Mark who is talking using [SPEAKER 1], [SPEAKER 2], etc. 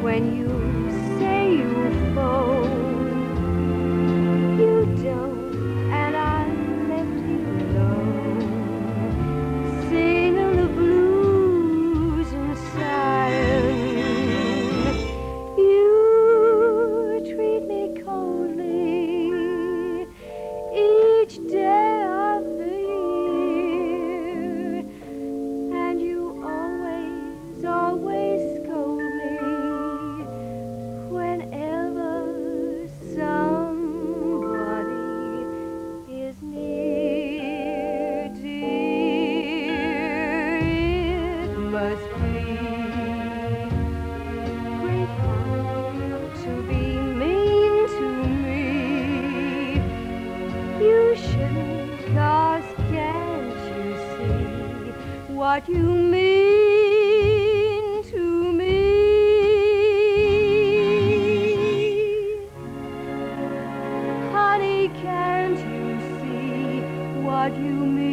[SPEAKER 1] when you say you phone. You don't, and I left you alone, singing the blues and sighing. You treat me coldly each day of the year, and you always scold me whenever somebody is near, dear. It must be great fun to be mean to me. You shouldn't, 'cause can't you see what you mean to me? Honey, can't you see what you mean?